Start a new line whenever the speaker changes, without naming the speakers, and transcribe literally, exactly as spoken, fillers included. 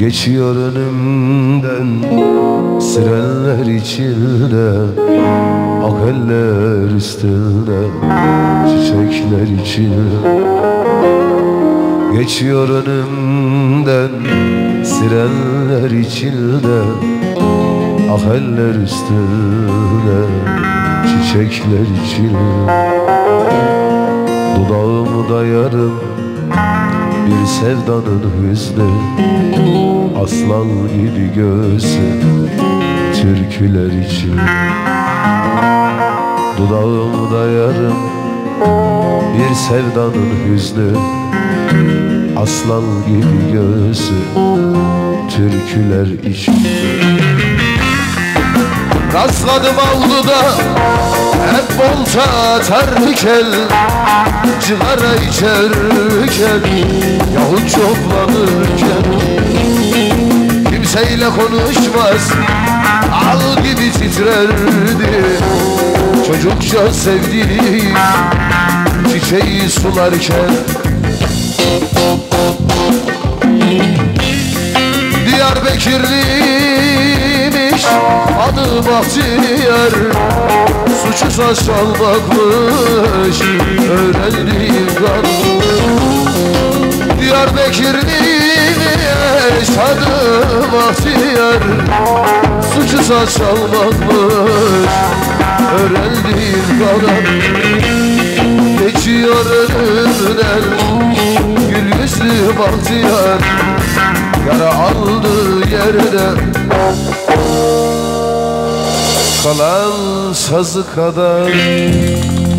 Geçiyor önümden sirenler içinde, ak eller üstünde çiçekler içinde. Geçiyor önümden sirenler içinde, ak eller üstünde çiçekler içinde. Dudağımı dayarım bir sevdanın hüznü, aslan gibi göğsü türküler için. Dudağımı dayarım bir sevdanın hüznü, aslan gibi göğsü türküler için. Rastladım avluda hep bolta atarken, cigara içerken, yahut çoklanırken. Kimseyle konuşmaz, al gibi titrerdi, çocukça sevdiği çiçeği sularken. Diyarbakırlıymış adı Bahtiyar, suçu saç çalmakmış öğrendiğim kan. Diyarbakırlıymış adı Bahtiyar, suçu saç çalmakmış öğrendiğim kan. Geçiyor önümden gül yüzlü Bahtiyar, yara aldığı yerde kalan sazı kadar